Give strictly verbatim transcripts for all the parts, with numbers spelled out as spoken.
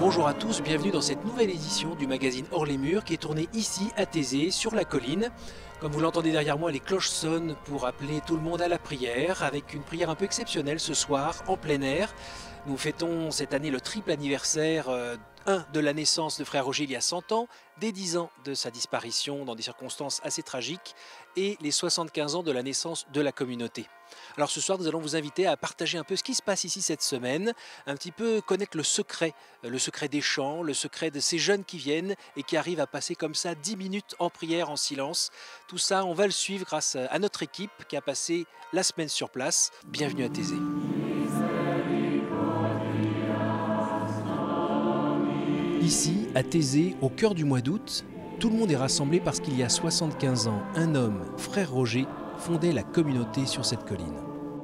Bonjour à tous, bienvenue dans cette nouvelle édition du magazine Hors les Murs qui est tournée ici à Taizé, sur la colline. Comme vous l'entendez derrière moi, les cloches sonnent pour appeler tout le monde à la prière, avec une prière un peu exceptionnelle ce soir, en plein air. Nous fêtons cette année le triple anniversaire euh, un de la naissance de Frère Roger il y a cent ans, des dix ans de sa disparition dans des circonstances assez tragiques et les soixante-quinze ans de la naissance de la communauté. Alors ce soir, nous allons vous inviter à partager un peu ce qui se passe ici cette semaine, un petit peu connaître le secret, le secret des chants, le secret de ces jeunes qui viennent et qui arrivent à passer comme ça dix minutes en prière, en silence. Tout ça, on va le suivre grâce à notre équipe qui a passé la semaine sur place. Bienvenue à Taizé. Ici, à Taizé, au cœur du mois d'août, tout le monde est rassemblé parce qu'il y a soixante-quinze ans, un homme, Frère Roger, fondait la communauté sur cette colline.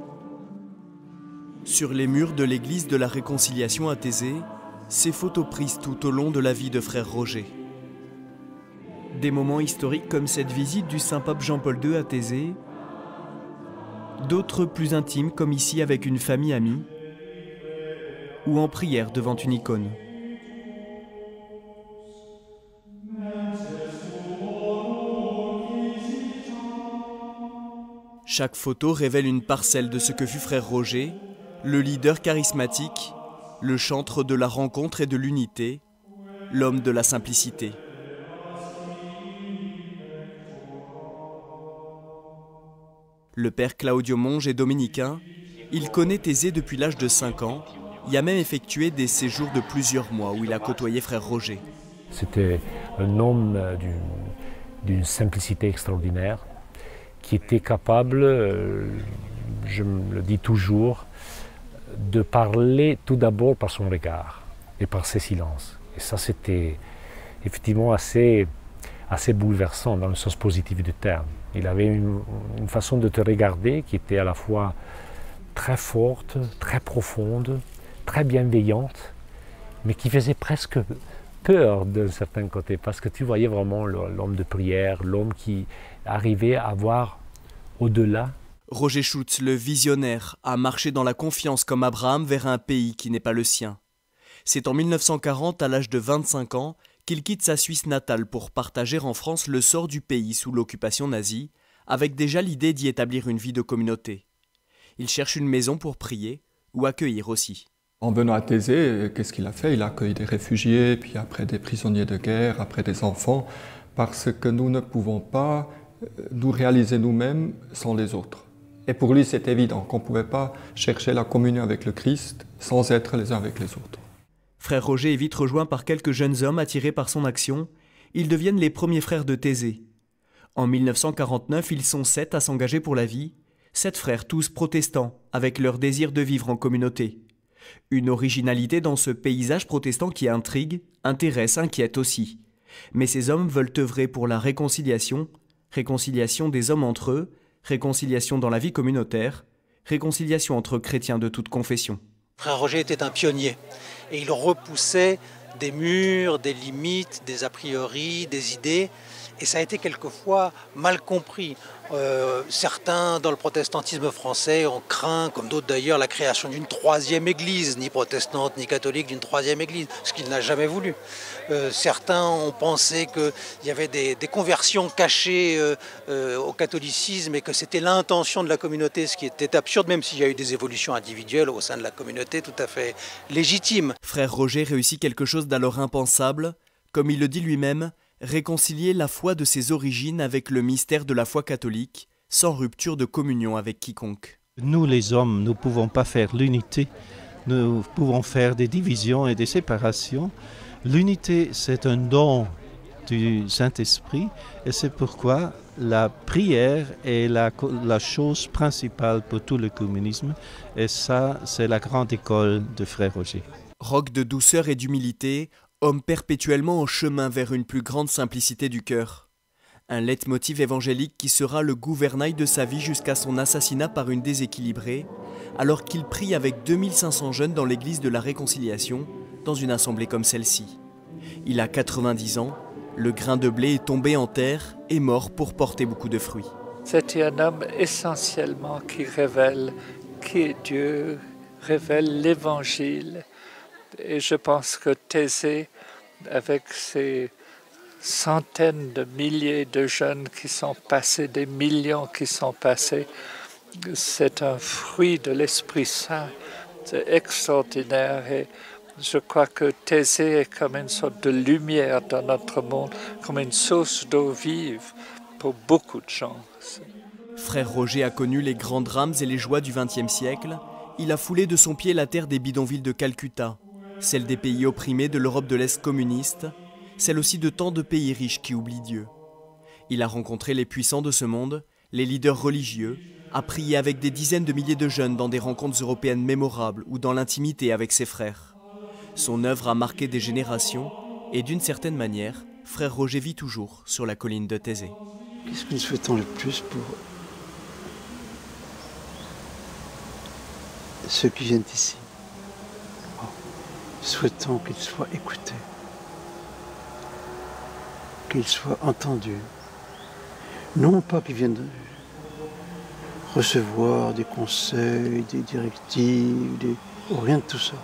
Sur les murs de l'église de la Réconciliation à Taizé, ces photos prises tout au long de la vie de Frère Roger. Des moments historiques comme cette visite du Saint-Pape Jean-Paul deux à Taizé, d'autres plus intimes comme ici avec une famille amie, ou en prière devant une icône. Chaque photo révèle une parcelle de ce que fut Frère Roger, le leader charismatique, le chantre de la rencontre et de l'unité, l'homme de la simplicité. Le père Claudio Monge est dominicain, il connaît Taizé depuis l'âge de cinq ans, il a même effectué des séjours de plusieurs mois où il a côtoyé Frère Roger. C'était un homme d'une simplicité extraordinaire, qui était capable, je me le dis toujours, de parler tout d'abord par son regard et par ses silences. Et ça, c'était effectivement assez, assez bouleversant dans le sens positif du terme. Il avait une, une façon de te regarder qui était à la fois très forte, très profonde, très bienveillante, mais qui faisait presque peur d'un certain côté, parce que tu voyais vraiment l'homme de prière, l'homme qui arrivait à voir au-delà. Roger Schutz, le visionnaire, a marché dans la confiance comme Abraham vers un pays qui n'est pas le sien. C'est en mille neuf cent quarante, à l'âge de vingt-cinq ans, qu'il quitte sa Suisse natale pour partager en France le sort du pays sous l'occupation nazie, avec déjà l'idée d'y établir une vie de communauté. Il cherche une maison pour prier, ou accueillir aussi. En venant à Taizé, qu'est-ce qu'il a fait? Il a accueilli des réfugiés, puis après des prisonniers de guerre, après des enfants, parce que nous ne pouvons pas nous réaliser nous-mêmes sans les autres. Et pour lui, c'est évident qu'on ne pouvait pas chercher la communion avec le Christ sans être les uns avec les autres. Frère Roger est vite rejoint par quelques jeunes hommes attirés par son action. Ils deviennent les premiers frères de Taizé. En mille neuf cent quarante-neuf, ils sont sept à s'engager pour la vie, sept frères tous protestants, avec leur désir de vivre en communauté. Une originalité dans ce paysage protestant qui intrigue, intéresse, inquiète aussi. Mais ces hommes veulent œuvrer pour la réconciliation, réconciliation des hommes entre eux, réconciliation dans la vie communautaire, réconciliation entre chrétiens de toute confession. Frère Roger était un pionnier et il repoussait des murs, des limites, des a priori, des idées. Et ça a été quelquefois mal compris. Euh, certains, dans le protestantisme français, ont craint, comme d'autres d'ailleurs, la création d'une troisième église, ni protestante ni catholique, d'une troisième église, ce qu'il n'a jamais voulu. Euh, certains ont pensé qu'il y avait des, des conversions cachées euh, euh, au catholicisme et que c'était l'intention de la communauté, ce qui était absurde, même s'il y a eu des évolutions individuelles au sein de la communauté tout à fait légitimes. Frère Roger réussit quelque chose d'alors impensable, comme il le dit lui-même, réconcilier la foi de ses origines avec le mystère de la foi catholique, sans rupture de communion avec quiconque. Nous les hommes, nous ne pouvons pas faire l'unité, nous pouvons faire des divisions et des séparations. L'unité, c'est un don du Saint-Esprit et c'est pourquoi la prière est la, la chose principale pour tout le communisme et ça, c'est la grande école de Frère Roger. Roc de douceur et d'humilité, homme perpétuellement en chemin vers une plus grande simplicité du cœur. Un leitmotiv évangélique qui sera le gouvernail de sa vie jusqu'à son assassinat par une déséquilibrée, alors qu'il prie avec deux mille cinq cents jeunes dans l'église de la Réconciliation, dans une assemblée comme celle-ci. Il a quatre-vingt-dix ans, le grain de blé est tombé en terre et mort pour porter beaucoup de fruits. C'était un homme essentiellement qui révèle qui est Dieu, révèle l'Évangile, Et je pense que Thésée, avec ses centaines de milliers de jeunes qui sont passés, des millions qui sont passés, c'est un fruit de l'Esprit Saint. C'est extraordinaire. Et je crois que Thésée est comme une sorte de lumière dans notre monde, comme une source d'eau vive pour beaucoup de gens. Frère Roger a connu les grands drames et les joies du vingtième siècle. Il a foulé de son pied la terre des bidonvilles de Calcutta, celle des pays opprimés de l'Europe de l'Est communiste, celle aussi de tant de pays riches qui oublient Dieu. Il a rencontré les puissants de ce monde, les leaders religieux, a prié avec des dizaines de milliers de jeunes dans des rencontres européennes mémorables ou dans l'intimité avec ses frères. Son œuvre a marqué des générations et d'une certaine manière, Frère Roger vit toujours sur la colline de Thésée. Qu'est-ce que nous souhaitons le plus pour ceux qui viennent ici? Souhaitons qu'ils soient écoutés, qu'ils soient entendus. Non pas qu'ils viennent recevoir des conseils, des directives, des... Oh, rien de tout ça.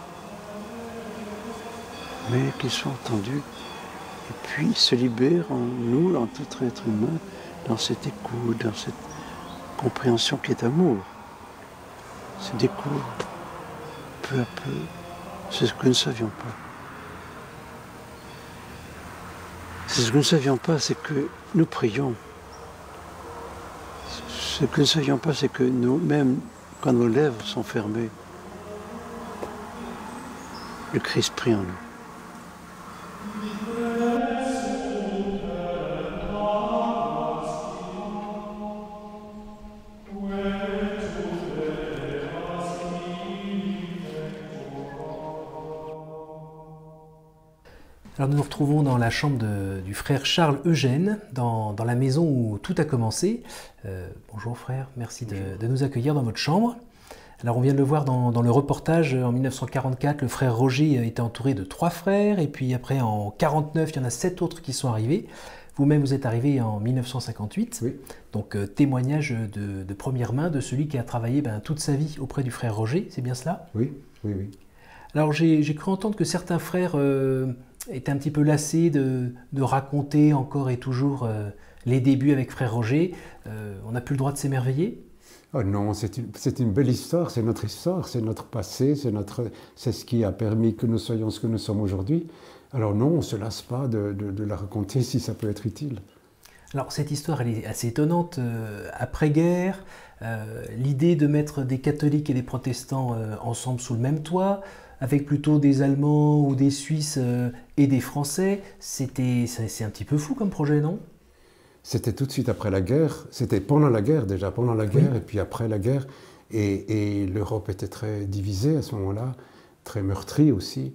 Mais qu'ils soient entendus et puis se libèrent en nous, en tout être humain, dans cette écoute, dans cette compréhension qui est amour. Se découvre peu à peu. C'est ce que nous ne savions pas. C'est ce que nous ne savions pas, c'est que nous prions. Ce que nous ne savions pas, c'est que nous, même quand nos lèvres sont fermées, le Christ prie en nous. Alors nous nous retrouvons dans la chambre de, du frère Charles Eugène, dans, dans la maison où tout a commencé. Euh, bonjour frère, merci de, de nous accueillir dans votre chambre. Alors on vient de le voir dans, dans le reportage, en mille neuf cent quarante-quatre, le frère Roger était entouré de trois frères, et puis après en mille neuf cent quarante-neuf, il y en a sept autres qui sont arrivés. Vous-même, vous êtes arrivé en mille neuf cent cinquante-huit, oui. Donc euh, témoignage de, de première main de celui qui a travaillé ben, toute sa vie auprès du frère Roger, c'est bien cela? Oui, oui, oui. Alors j'ai cru entendre que certains frères euh, étaient un petit peu lassés de, de raconter encore et toujours euh, les débuts avec frère Roger. Euh, on n'a plus le droit de s'émerveiller? Oh non, c'est une, c'est une belle histoire, c'est notre histoire, c'est notre passé, c'est notre, c'est ce qui a permis que nous soyons ce que nous sommes aujourd'hui. Alors non, on ne se lasse pas de, de, de la raconter si ça peut être utile. Alors cette histoire, elle est assez étonnante. Euh, après-guerre, euh, l'idée de mettre des catholiques et des protestants euh, ensemble sous le même toit, avec plutôt des Allemands ou des Suisses euh, et des Français, c'était, c'est un petit peu fou comme projet, non? C'était tout de suite après la guerre, c'était pendant la guerre déjà, pendant la guerre oui. Et puis après la guerre. Et, et l'Europe était très divisée à ce moment-là, très meurtrie aussi.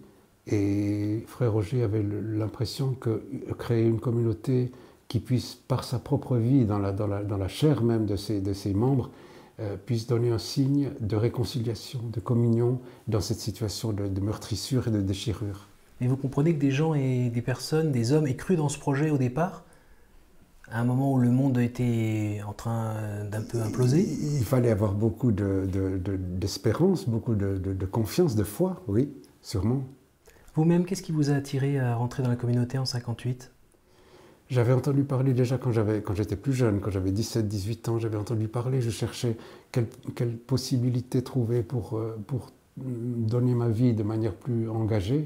Et frère Roger avait l'impression que créer une communauté qui puisse, par sa propre vie, dans la, dans la, dans la chair même de ses, de ses membres, euh, puisse donner un signe de réconciliation, de communion dans cette situation de, de meurtrissure et de déchirure. Mais vous comprenez que des gens et des personnes, des hommes aient cru dans ce projet au départ ? À un moment où le monde était en train d'un peu imploser? Il fallait avoir beaucoup de, de, de, d'espérance, beaucoup de, de, de confiance, de foi, oui, sûrement. Vous-même, qu'est-ce qui vous a attiré à rentrer dans la communauté en cinquante-huit? J'avais entendu parler déjà quand j'avais, quand j'étais plus jeune, quand j'avais dix-sept, dix-huit ans, j'avais entendu parler, je cherchais quelle, quelle possibilité trouver pour, pour donner ma vie de manière plus engagée.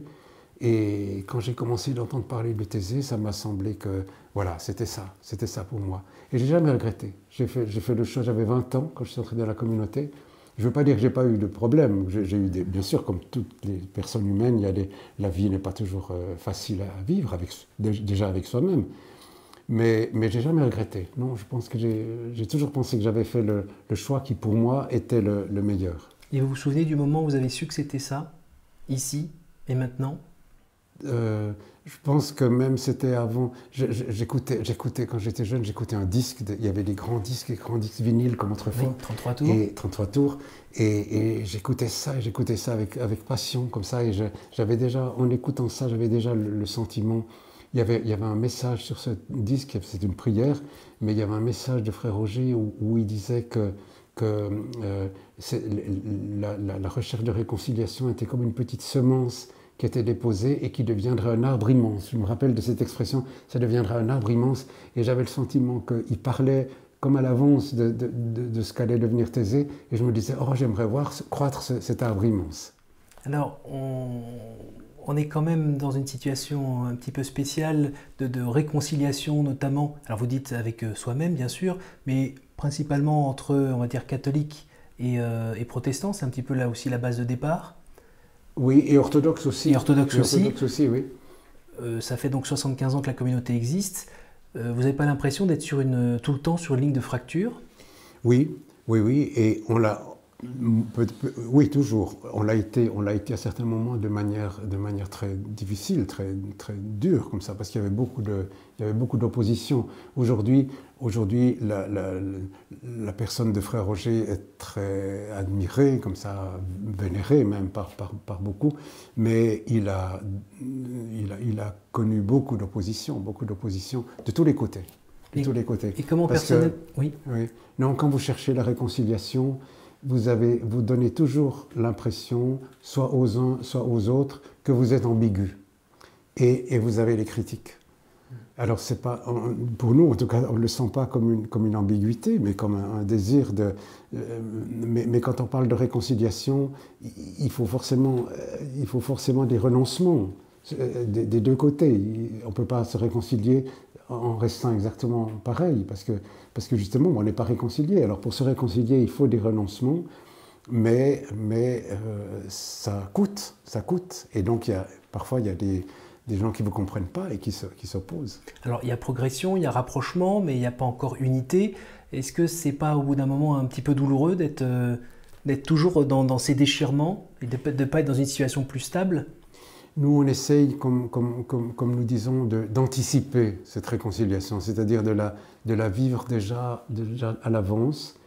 Et quand j'ai commencé d'entendre parler de Thésée, ça m'a semblé que, voilà, c'était ça, c'était ça pour moi. Et j'ai jamais regretté. J'ai fait, j'ai fait le choix, j'avais vingt ans quand je suis entré dans la communauté. Je ne veux pas dire que je n'ai pas eu de problème. J'ai, j'ai eu des, bien sûr, comme toutes les personnes humaines, il y a des, la vie n'est pas toujours euh, facile à vivre, avec, déjà avec soi-même. Mais, mais je n'ai jamais regretté. Non, je pense que j'ai, j'ai toujours pensé que j'avais fait le, le choix qui, pour moi, était le, le meilleur. Et vous vous souvenez du moment où vous avez su que c'était ça, ici et maintenant? Euh, je pense que même c'était avant, j'écoutais, j'écoutais quand j'étais jeune, j'écoutais un disque, de, il y avait des grands disques, des grands disques vinyles comme autrefois. Oui, trente-trois tours. Et trente-trois tours. Et, et j'écoutais ça, et j'écoutais ça avec, avec passion, comme ça. Et je, j'avais déjà, en écoutant ça, j'avais déjà le, le sentiment. Il y, avait, il y avait un message sur ce disque, c'est une prière, mais il y avait un message de frère Roger où, où il disait que, que euh, la, la, la recherche de réconciliation était comme une petite semence qui était déposé et qui deviendrait un arbre immense. Je me rappelle de cette expression, ça deviendra un arbre immense, et j'avais le sentiment qu'il parlait comme à l'avance de, de, de, de ce qu'allait devenir Thésée, et je me disais, oh, j'aimerais voir croître ce, cet arbre immense. Alors, on, on est quand même dans une situation un petit peu spéciale de, de réconciliation, notamment, alors vous dites avec soi-même, bien sûr, mais principalement entre, on va dire, catholiques et, euh, et protestants, c'est un petit peu là aussi la base de départ. Oui, et orthodoxe aussi. Et orthodoxe et aussi. Orthodoxe aussi, oui. Euh, ça fait donc soixante-quinze ans que la communauté existe. Euh, vous n'avez pas l'impression d'être sur une, tout le temps sur une ligne de fracture? Oui, oui, oui, et on l'a... Oui, toujours. On l'a été, on l'a été à certains moments de manière, de manière très difficile, très, très dure, comme ça, parce qu'il y avait beaucoup de, il y avait beaucoup d'opposition. Aujourd'hui, aujourd'hui, la, la, la personne de Frère Roger est très admirée, comme ça, vénérée même par, par, par beaucoup, mais il a, il a, il a connu beaucoup d'opposition, beaucoup d'opposition de tous les côtés. De et, tous les côtés. Et comment parce personne... que, oui. oui. Non, quand vous cherchez la réconciliation, Vous, avez, vous donnez toujours l'impression, soit aux uns, soit aux autres, que vous êtes ambigu. Et, et vous avez les critiques. Alors, c'est pas, pour nous, en tout cas, on ne le sent pas comme une, comme une ambiguïté, mais comme un, un désir de... Euh, mais, mais quand on parle de réconciliation, il faut forcément, il faut forcément des renoncements des, des deux côtés. On ne peut pas se réconcilier en restant exactement pareil, parce que, parce que justement, on n'est pas réconcilié. Alors pour se réconcilier, il faut des renoncements, mais, mais euh, ça coûte, ça coûte. Et donc, il y a, parfois, il y a des, des gens qui ne vous comprennent pas et qui, se, qui s'opposent. Alors, il y a progression, il y a rapprochement, mais il n'y a pas encore unité. Est-ce que ce n'est pas, au bout d'un moment, un petit peu douloureux d'être, euh, d'être toujours dans, dans ces déchirements et de ne pas être dans une situation plus stable ? Nous, on essaye, comme, comme, comme, comme nous disons, de, d'anticiper cette réconciliation, c'est-à-dire de la, de la vivre déjà, déjà à l'avance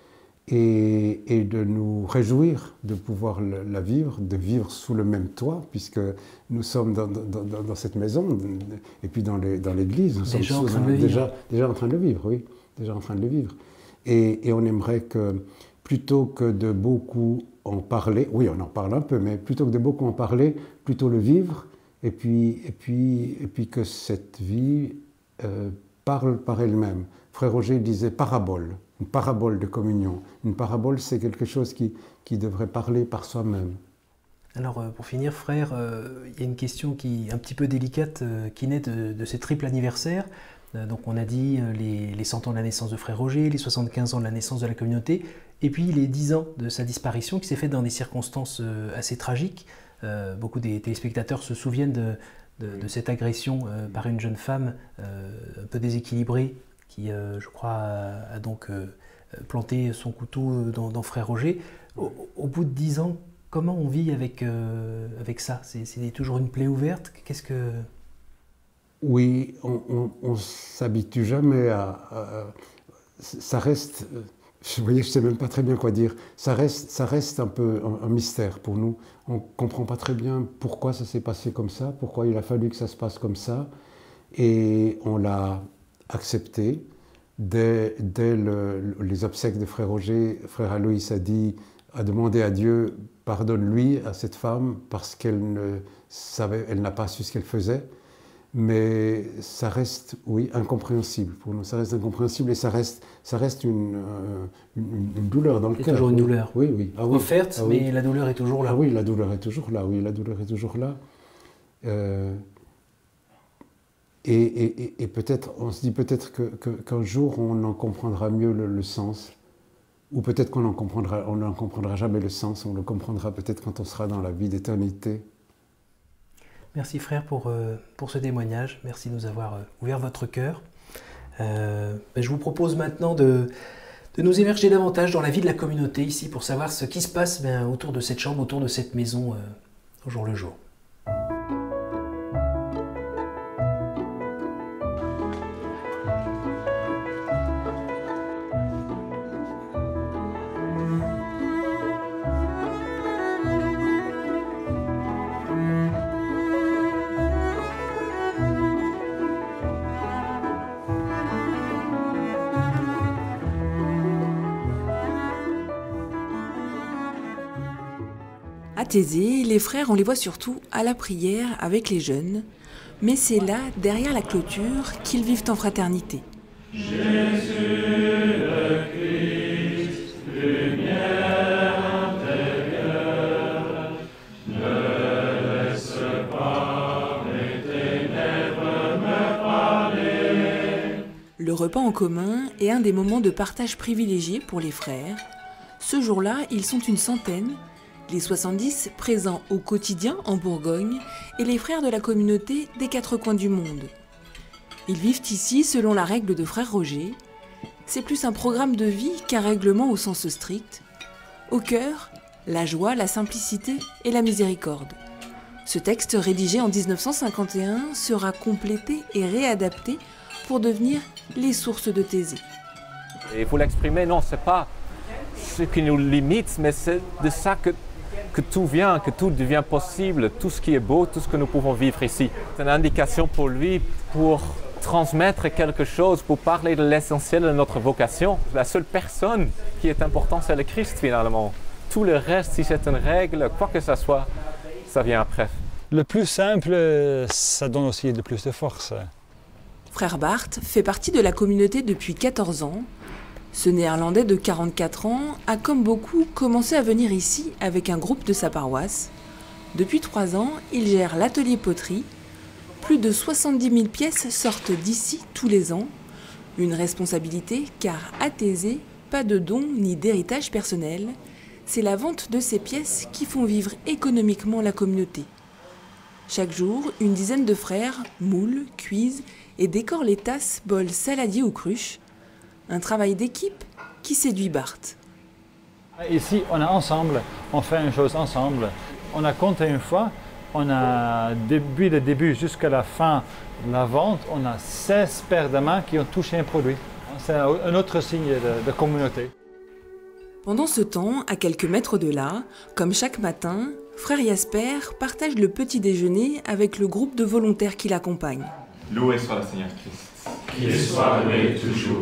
et, et de nous réjouir de pouvoir le, la vivre, de vivre sous le même toit, puisque nous sommes dans, dans, dans, dans cette maison et puis dans, les, dans l'église. Nous déjà sommes en train un, de le vivre. Déjà, déjà en train de le vivre, oui. Déjà en train de le vivre. Et, et on aimerait que, plutôt que de beaucoup en parler, oui, on en parle un peu, mais plutôt que de beaucoup en parler, plutôt le vivre, et puis, et puis, et puis que cette vie euh, parle par elle-même. Frère Roger disait parabole, une parabole de communion. Une parabole, c'est quelque chose qui, qui devrait parler par soi-même. Alors, pour finir, frère, euh, il y a une question qui est un petit peu délicate euh, qui naît de, de ce triple anniversaire. Euh, donc, on a dit euh, les, les cent ans de la naissance de Frère Roger, les soixante-quinze ans de la naissance de la communauté, et puis les dix ans de sa disparition qui s'est faite dans des circonstances euh, assez tragiques. Euh, beaucoup des téléspectateurs se souviennent de, de, de cette agression euh, par une jeune femme euh, un peu déséquilibrée qui, euh, je crois, a, a donc euh, planté son couteau dans, dans Frère Roger. Au, au bout de dix ans, comment on vit avec, euh, avec ça? c'est, c'est toujours une plaie ouverte? Qu'est-ce que... Oui, on ne s'habitue jamais à, à... Ça reste... Vous voyez, je ne sais même pas très bien quoi dire. Ça reste, ça reste un peu un, un mystère pour nous. On ne comprend pas très bien pourquoi ça s'est passé comme ça, pourquoi il a fallu que ça se passe comme ça. Et on l'a accepté. Dès, dès le, les obsèques de Frère Roger, Frère Aloïs a dit, a demandé à Dieu, pardonne-lui à cette femme parce qu'elle ne savait, elle n'a pas su ce qu'elle faisait. Mais ça reste, oui, incompréhensible pour nous. Ça reste incompréhensible et ça reste, ça reste une, euh, une, une douleur dans le cœur. C'est toujours une oui. douleur. Oui, oui. Ah, oui. Offerte, ah, oui. mais la douleur est toujours là. Ah oui, la douleur est toujours là. Oui, la douleur est toujours là. Euh, et, et, et, et peut-être, on se dit peut-être que, que, qu'un jour on en comprendra mieux le, le sens, ou peut-être qu'on n'en comprendra, on n'en comprendra jamais le sens. On le comprendra peut-être quand on sera dans la vie d'éternité. Merci frère pour, euh, pour ce témoignage, merci de nous avoir euh, ouvert votre cœur. Euh, ben, je vous propose maintenant de, de nous émerger davantage dans la vie de la communauté ici pour savoir ce qui se passe ben, autour de cette chambre, autour de cette maison euh, au jour le jour. À Thésée, les frères, on les voit surtout à la prière avec les jeunes, mais c'est là, derrière la clôture, qu'ils vivent en fraternité. Jésus le Christ, lumière intérieure, ne laisse pas mes ténèbres me parler. Le repas en commun est un des moments de partage privilégiés pour les frères. Ce jour-là, ils sont une centaine, les soixante-dix présents au quotidien en Bourgogne et les frères de la communauté des quatre coins du monde. Ils vivent ici selon la règle de Frère Roger. C'est plus un programme de vie qu'un règlement au sens strict. Au cœur, la joie, la simplicité et la miséricorde. Ce texte, rédigé en mille neuf cent cinquante et un, sera complété et réadapté pour devenir les sources de Thésée. Il faut l'exprimer, non, ce n'est pas ce qui nous limite, mais c'est de ça que, que tout vient, que tout devient possible, tout ce qui est beau, tout ce que nous pouvons vivre ici. C'est une indication pour lui, pour transmettre quelque chose, pour parler de l'essentiel de notre vocation. La seule personne qui est importante, c'est le Christ finalement. Tout le reste, si c'est une règle, quoi que ce soit, ça vient après. Le plus simple, ça donne aussi le plus de force. Frère Bart fait partie de la communauté depuis quatorze ans. Ce Néerlandais de quarante-quatre ans a, comme beaucoup, commencé à venir ici avec un groupe de sa paroisse. Depuis trois ans, il gère l'atelier poterie. Plus de soixante-dix mille pièces sortent d'ici tous les ans. Une responsabilité car à Thésée, pas de dons ni d'héritage personnel. C'est la vente de ces pièces qui font vivre économiquement la communauté. Chaque jour, une dizaine de frères moulent, cuisent et décorent les tasses, bols, saladiers ou cruches. Un travail d'équipe qui séduit Bart. Ici, on est ensemble, on fait une chose ensemble. On a compté une fois, on a, depuis le début jusqu'à la fin de la vente, on a seize paires de mains qui ont touché un produit. C'est un autre signe de, de communauté. Pendant ce temps, à quelques mètres de là, comme chaque matin, frère Jasper partage le petit déjeuner avec le groupe de volontaires qui l'accompagnent. Loué soit le Seigneur Christ. Qu'il soit loué toujours.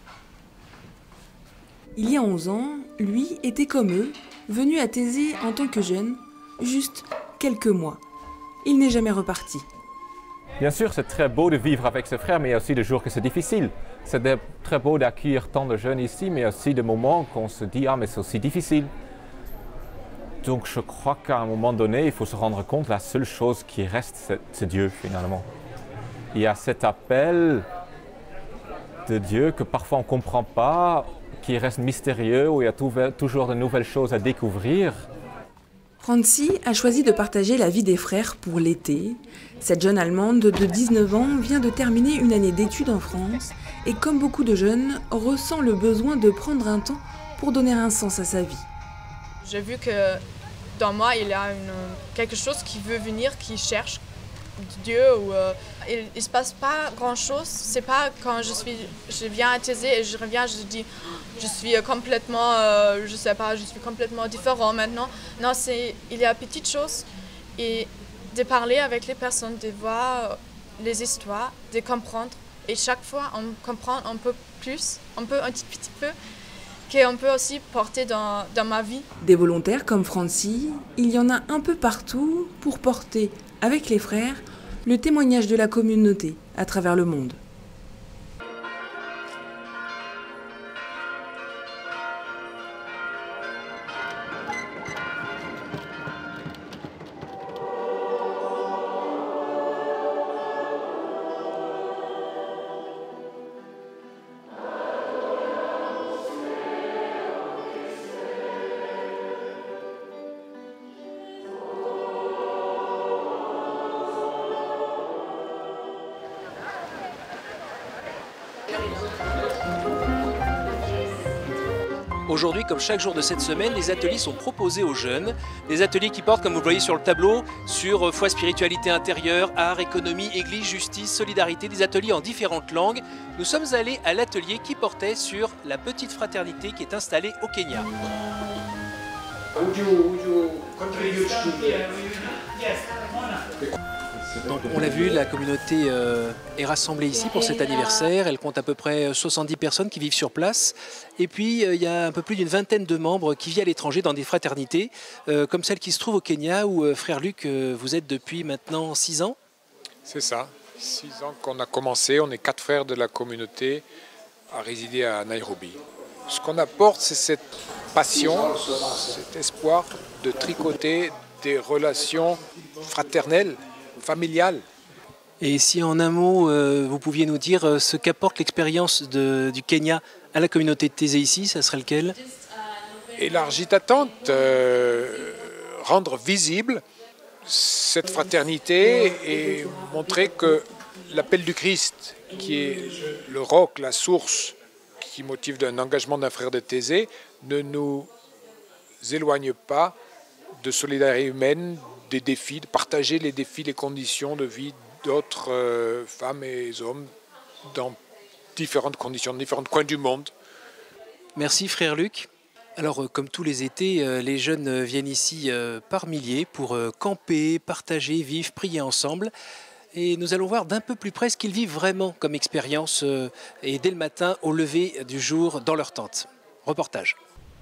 Il y a onze ans, lui était comme eux, venu à Thésée en tant que jeune, juste quelques mois. Il n'est jamais reparti. Bien sûr, c'est très beau de vivre avec ses frères, mais il y a aussi des jours que c'est difficile. C'est très beau d'accueillir tant de jeunes ici, mais aussi des moments qu'on se dit « Ah, mais c'est aussi difficile ». Donc je crois qu'à un moment donné, il faut se rendre compte que la seule chose qui reste, c'est Dieu finalement. Il y a cet appel de Dieu que parfois on ne comprend pas, qui reste mystérieux, où il y a toujours de nouvelles choses à découvrir. Franzi a choisi de partager la vie des frères pour l'été. Cette jeune Allemande de dix-neuf ans vient de terminer une année d'études en France et comme beaucoup de jeunes, ressent le besoin de prendre un temps pour donner un sens à sa vie. J'ai vu que dans moi, il y a une, quelque chose qui veut venir, qui cherche Dieu. Ou, euh, il ne se passe pas grand-chose. C'est pas quand je, suis, je viens à Thésée et je reviens, je dis je suis complètement, euh, je sais pas, je suis complètement différent maintenant. Non, c'est, il y a petites choses et de parler avec les personnes, de voir les histoires, de comprendre. Et chaque fois, on comprend un peu plus, un peu, un petit, petit peu, qu'on peut aussi porter dans, dans ma vie. Des volontaires comme Franzi, il y en a un peu partout pour porter, avec les frères, le témoignage de la communauté à travers le monde. Aujourd'hui, comme chaque jour de cette semaine, les ateliers sont proposés aux jeunes. Des ateliers qui portent, comme vous le voyez sur le tableau, sur foi, spiritualité intérieure, art, économie, église, justice, solidarité, des ateliers en différentes langues. Nous sommes allés à l'atelier qui portait sur la petite fraternité qui est installée au Kenya. Would you, would you contribute to the... Yes, Donc, on l'a vu, la communauté euh, est rassemblée ici pour cet anniversaire. Elle compte à peu près soixante-dix personnes qui vivent sur place. Et puis, euh, il y a un peu plus d'une vingtaine de membres qui vivent à l'étranger dans des fraternités, euh, comme celle qui se trouve au Kenya, où, euh, frère Luc, euh, vous êtes depuis maintenant six ans. C'est ça, six ans qu'on a commencé. On est quatre frères de la communauté à résider à Nairobi. Ce qu'on apporte, c'est cette passion, cet espoir de tricoter des relations fraternelles, familiales. Et si en un mot, euh, vous pouviez nous dire euh, ce qu'apporte l'expérience du Kenya à la communauté de Thésée ici, ça serait lequel? Élargir ta tente, euh, rendre visible cette fraternité et montrer que l'appel du Christ, qui est le roc, la source qui motive d'un engagement d'un frère de Thésée, ne nous éloigne pas de solidarité humaine, des défis, de partager les défis, les conditions de vie d'autres euh, femmes et hommes dans différentes conditions, dans différents coins du monde. Merci frère Luc. Alors, euh, comme tous les étés, euh, les jeunes euh, viennent ici euh, par milliers pour euh, camper, partager, vivre, prier ensemble. Et nous allons voir d'un peu plus près ce qu'ils vivent vraiment comme expérience euh, et dès le matin au lever du jour dans leur tente. Reportage.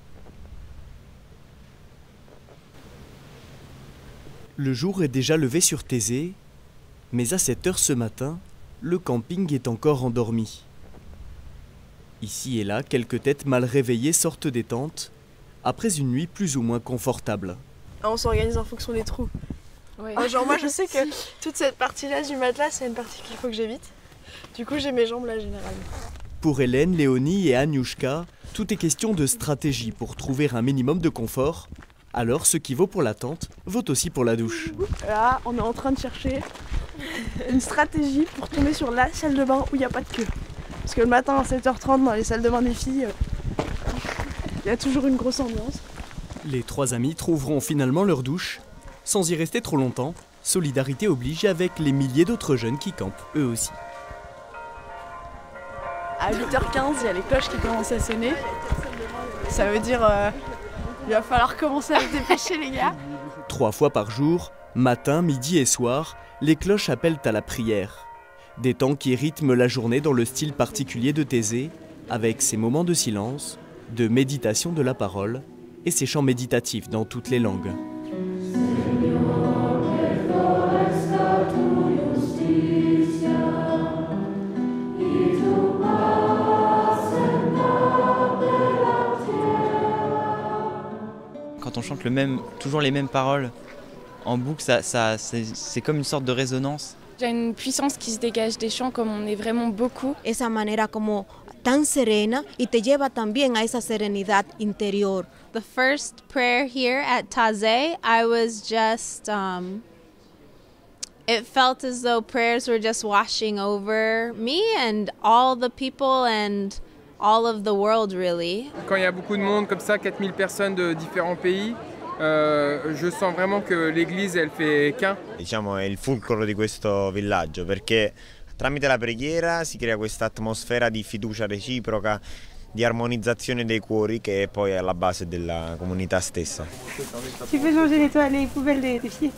Le jour est déjà levé sur Thésée, mais à sept heures ce matin, le camping est encore endormi. Ici et là, quelques têtes mal réveillées sortent des tentes, après une nuit plus ou moins confortable. On s'organise en fonction des trous. Ouais. Euh, genre moi je sais que toute cette partie-là du matelas, c'est une partie qu'il faut que j'évite. Du coup j'ai mes jambes là généralement. Pour Hélène, Léonie et Anyushka, tout est question de stratégie pour trouver un minimum de confort. Alors ce qui vaut pour la tente, vaut aussi pour la douche. Là, on est en train de chercher une stratégie pour tomber sur la salle de bain où il n'y a pas de queue. Parce que le matin à sept heures trente dans les salles de bain des filles, il y a toujours une grosse ambiance. Les trois amis trouveront finalement leur douche. Sans y rester trop longtemps, solidarité oblige avec les milliers d'autres jeunes qui campent eux aussi. À huit heures quinze, il y a les cloches qui commencent à sonner. Ça veut dire euh, il va falloir commencer à se dépêcher les gars. Trois fois par jour, matin, midi et soir, les cloches appellent à la prière. Des temps qui rythment la journée dans le style particulier de Thésée, avec ses moments de silence, de méditation de la parole et ses chants méditatifs dans toutes les langues. Quand on chante le même, toujours les mêmes paroles en boucle, ça, ça, c'est comme une sorte de résonance. Il y a une puissance qui se dégage des chants comme on est vraiment beaucoup. Esa manera como tan serena y te lleva también a esa serenidad interior. The first prayer here at Taizé, I was just, um, it felt as though prayers were just washing over me and all the people and all of the world really. Quand il y a beaucoup de monde comme ça, quatre mille personnes de différents pays, euh, je sens vraiment que l'église elle fait qu'un. Diciamo è il fulcro di questo villaggio perché tramite la preghiera si crea questa atmosfera di fiducia reciproca, di armonizzazione dei cuori che poi è alla base della comunità stessa. Tu peux changer les toilettes, les poubelles des, des filles.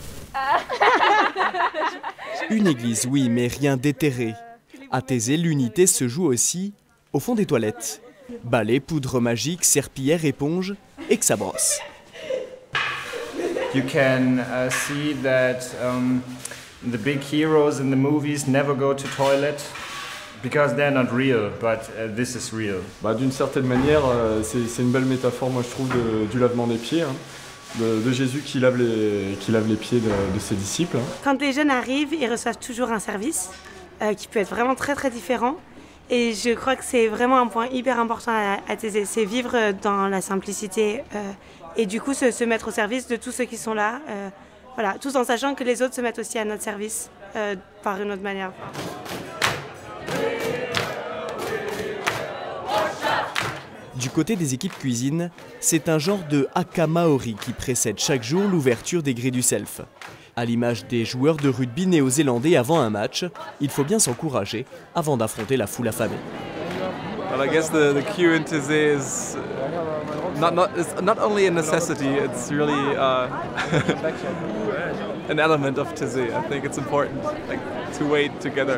Une église, oui, mais rien d'éthéré. À Thésée, l'unité se joue aussi au fond des toilettes. Balai, poudre magique, serpillière, éponge, et que ça brosse. You can uh, see that um, the big heroes in the movies never go to toilet because they're not real, but uh, this is real. Bah, d'une certaine manière, euh, c'est une belle métaphore, moi je trouve, de, du lavement des pieds, hein, de, de Jésus qui lave les, qui lave les pieds de, de ses disciples. Hein. Quand les jeunes arrivent, ils reçoivent toujours un service euh, qui peut être vraiment très très différent. Et je crois que c'est vraiment un point hyper important à, à Thésée, c'est vivre dans la simplicité euh, et du coup se, se mettre au service de tous ceux qui sont là, euh, voilà, tout en sachant que les autres se mettent aussi à notre service euh, par une autre manière. Du côté des équipes cuisine, c'est un genre de haka maori qui précède chaque jour l'ouverture des grilles du self. À l'image des joueurs de rugby néo-zélandais avant un match, il faut bien s'encourager avant d'affronter la foule affamée. Well, I guess the, the queue in Thésée is not, not, it's not only a necessity, it's really uh, an element of Taizé. I think it's important, like, to wait together.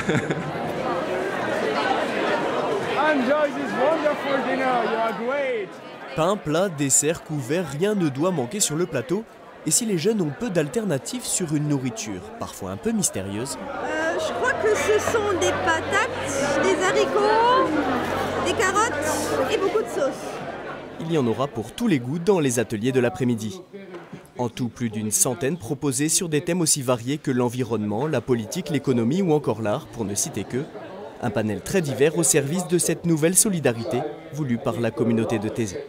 Enjoy this wonderful dinner, you are great. Pain, plat, dessert, couvert, rien ne doit manquer sur le plateau. Et si les jeunes ont peu d'alternatives sur une nourriture, parfois un peu mystérieuse? euh, Je crois que ce sont des patates, des haricots, des carottes et beaucoup de sauce. Il y en aura pour tous les goûts dans les ateliers de l'après-midi. En tout, plus d'une centaine proposés sur des thèmes aussi variés que l'environnement, la politique, l'économie ou encore l'art, pour ne citer que. Un panel très divers au service de cette nouvelle solidarité voulue par la communauté de Taizé.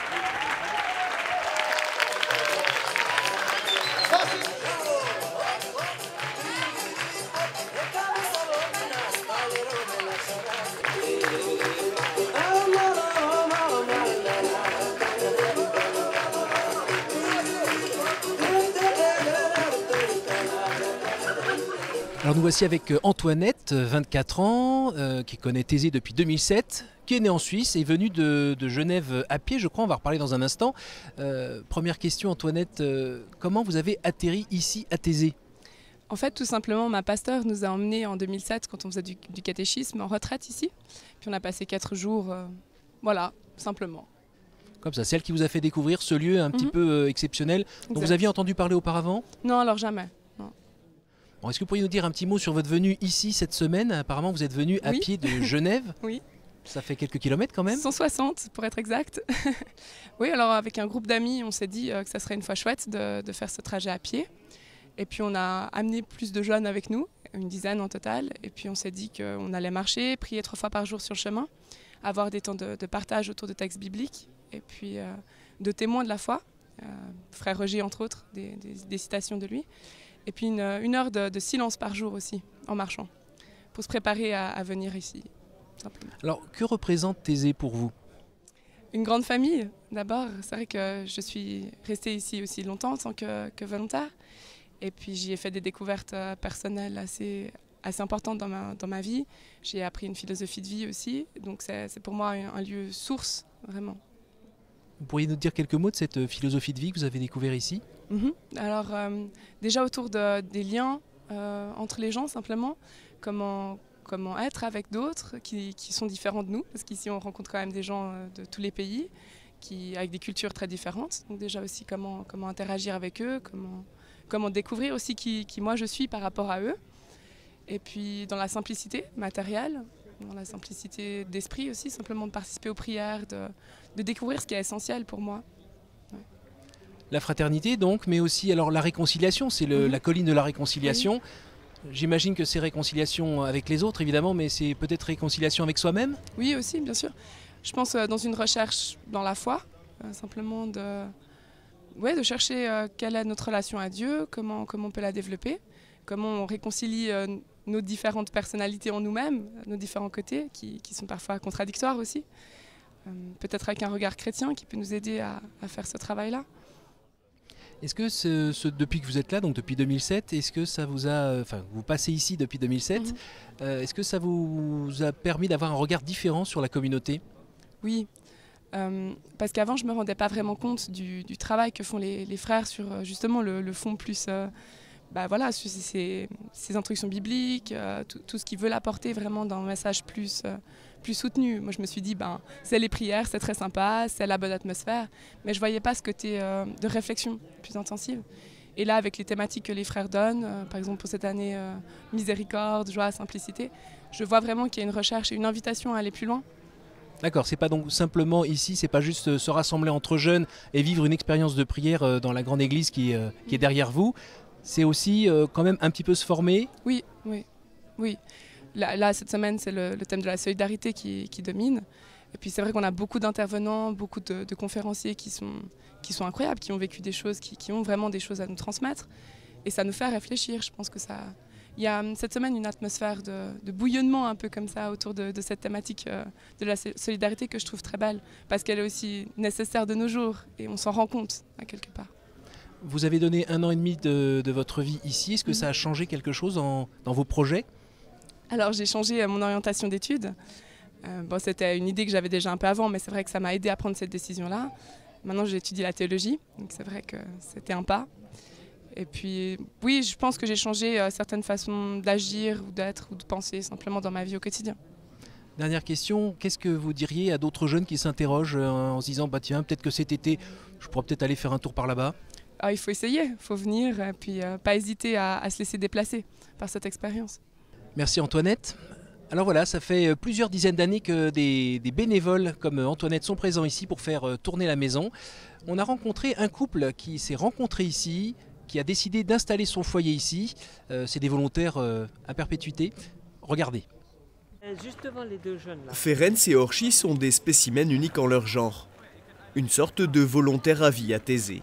Alors nous voici avec Antoinette, vingt-quatre ans, euh, qui connaît Taizé depuis deux mille sept, qui est née en Suisse et venue de, de Genève à pied, je crois, on va en reparler dans un instant. Euh, première question Antoinette, euh, comment vous avez atterri ici à Taizé? En fait, tout simplement, ma pasteur nous a emmenés en deux mille sept, quand on faisait du, du catéchisme, en retraite ici. Puis on a passé quatre jours, euh, voilà, simplement. Comme ça, c'est elle qui vous a fait découvrir ce lieu un petit Mhm. peu euh, exceptionnel, dont Exact. vous aviez entendu parler auparavant? Non, alors jamais. Non. Bon, est-ce que vous pourriez nous dire un petit mot sur votre venue ici cette semaine? Apparemment, vous êtes venu à Oui. pied de Genève. Oui. Ça fait quelques kilomètres quand même? cent soixante pour être exact. Oui, alors avec un groupe d'amis, on s'est dit euh, que ça serait une fois chouette de, de faire ce trajet à pied. Et puis on a amené plus de jeunes avec nous, une dizaine en total. Et puis on s'est dit qu'on allait marcher, prier trois fois par jour sur le chemin, avoir des temps de, de partage autour de textes bibliques et puis euh, de témoins de la foi, euh, Frère Roger entre autres, des, des, des citations de lui. Et puis une, une heure de, de silence par jour aussi, en marchant, pour se préparer à, à venir ici, simplement. Alors, que représente Taizé pour vous? Une grande famille, d'abord. C'est vrai que je suis restée ici aussi longtemps en tant que, que volontaire. Et puis j'y ai fait des découvertes euh, personnelles assez, assez importantes dans ma, dans ma vie. J'ai appris une philosophie de vie aussi. Donc c'est c'est pour moi un, un lieu source, vraiment. Vous pourriez nous dire quelques mots de cette philosophie de vie que vous avez découvert ici? Mhm. Alors euh, déjà autour de, des liens euh, entre les gens simplement, comment, comment être avec d'autres qui, qui sont différents de nous, parce qu'ici on rencontre quand même des gens euh, de tous les pays, qui, avec des cultures très différentes. Donc déjà aussi comment, comment interagir avec eux, comment, comment découvrir aussi qui, qui moi je suis par rapport à eux. Et puis dans la simplicité matérielle, dans la simplicité d'esprit aussi, simplement de participer aux prières, de, de découvrir ce qui est essentiel pour moi. La fraternité donc, mais aussi alors la réconciliation, c'est le- Mhm. la colline de la réconciliation. J'imagine que c'est réconciliation avec les autres évidemment, mais c'est peut-être réconciliation avec soi-même? Oui, aussi, bien sûr. Je pense euh, dans une recherche dans la foi, euh, simplement de, ouais, de chercher euh, quelle est notre relation à Dieu, comment, comment on peut la développer, comment on réconcilie euh, nos différentes personnalités en nous-mêmes, nos différents côtés, qui, qui sont parfois contradictoires aussi. Euh, peut-être avec un regard chrétien qui peut nous aider à, à faire ce travail-là. Est-ce que ce, ce- depuis que vous êtes là, donc depuis deux mille sept, est-ce que ça vous a, enfin vous passez ici depuis deux mille sept, Mhm. euh, est-ce que ça vous a permis d'avoir un regard différent sur la communauté? Oui, euh, parce qu'avant je ne me rendais pas vraiment compte du, du travail que font les, les frères sur euh, justement le, le fond plus, euh, bah voilà, sur ces, ces- ces instructions bibliques, euh, tout, tout ce qu'ils veulent apporter vraiment dans un message plus, euh, plus soutenu. Moi je me suis dit, ben, c'est les prières, c'est très sympa, c'est la bonne atmosphère, mais je ne voyais pas ce côté euh, de réflexion plus intensive. Et là, avec les thématiques que les frères donnent, euh, par exemple pour cette année, euh, miséricorde, joie, simplicité, je vois vraiment qu'il y a une recherche et une invitation à aller plus loin. D'accord, c'est pas donc simplement ici, c'est pas juste euh, se rassembler entre jeunes et vivre une expérience de prière euh, dans la grande église qui, euh, qui est derrière vous. C'est aussi euh, quand même un petit peu se former. Oui, oui, oui. Là, là, cette semaine, c'est le, le thème de la solidarité qui, qui domine. Et puis c'est vrai qu'on a beaucoup d'intervenants, beaucoup de, de conférenciers qui sont, qui sont incroyables, qui ont vécu des choses, qui, qui ont vraiment des choses à nous transmettre. Et ça nous fait réfléchir. Je pense que ça... Il y a hum, cette semaine une atmosphère de, de bouillonnement un peu comme ça autour de, de cette thématique euh, de la so- solidarité que je trouve très belle, parce qu'elle est aussi nécessaire de nos jours et on s'en rend compte à quelque part. Vous avez donné un an et demi de, de votre vie ici. Est-ce que Mhm. ça a changé quelque chose en- dans vos projets? Alors j'ai changé euh, mon orientation d'études. Euh, bon, c'était une idée que j'avais déjà un peu avant, mais c'est vrai que ça m'a aidé à prendre cette décision-là. Maintenant, j'étudie la théologie, donc c'est vrai que c'était un pas. Et puis, oui, je pense que j'ai changé euh, certaines façons d'agir ou d'être ou de penser simplement dans ma vie au quotidien. Dernière question, qu'est-ce que vous diriez à d'autres jeunes qui s'interrogent euh, en se disant bah tiens, peut-être que cet été, je pourrais peut-être aller faire un tour par là-bas? Ah, il faut essayer, il faut venir, et puis euh, pas hésiter à, à se laisser déplacer par cette expérience. Merci Antoinette. Alors voilà, ça fait plusieurs dizaines d'années que des, des bénévoles comme Antoinette sont présents ici pour faire tourner la maison. On a rencontré un couple qui s'est rencontré ici, qui a décidé d'installer son foyer ici. Euh, c'est des volontaires euh, à perpétuité. Regardez. Juste devant les deux jeunes là. Ferenc et Orsi sont des spécimens uniques en leur genre. Une sorte de volontaires à vie à Thésée.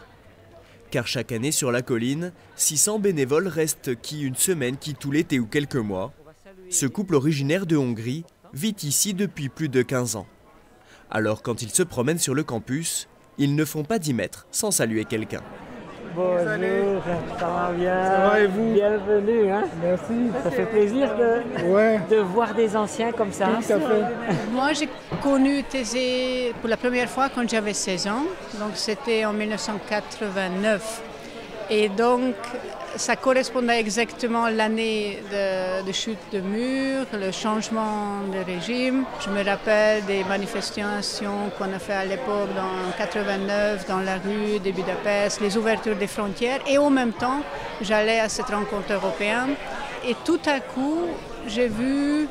Car chaque année sur la colline, six cents bénévoles restent qui une semaine, qui tout l'été ou quelques mois. Ce couple originaire de Hongrie vit ici depuis plus de quinze ans. Alors quand ils se promènent sur le campus, ils ne font pas dix mètres sans saluer quelqu'un. Bonjour, ça va bien? Ça va et vous? Bienvenue, hein? Merci. Ça fait plaisir de, ouais. de voir des anciens comme ça. Tout à fait. Moi, j'ai connu Thésée pour la première fois quand j'avais seize ans, donc c'était en mille neuf cent quatre-vingt-neuf. Et donc, ça correspondait exactement à l'année de, de chute de mur, le changement de régime. Je me rappelle des manifestations qu'on a fait à l'époque dans quatre-vingt-neuf, dans la rue de Budapest, les ouvertures des frontières. Et en même temps, j'allais à cette rencontre européenne. Et tout à coup, j'ai vu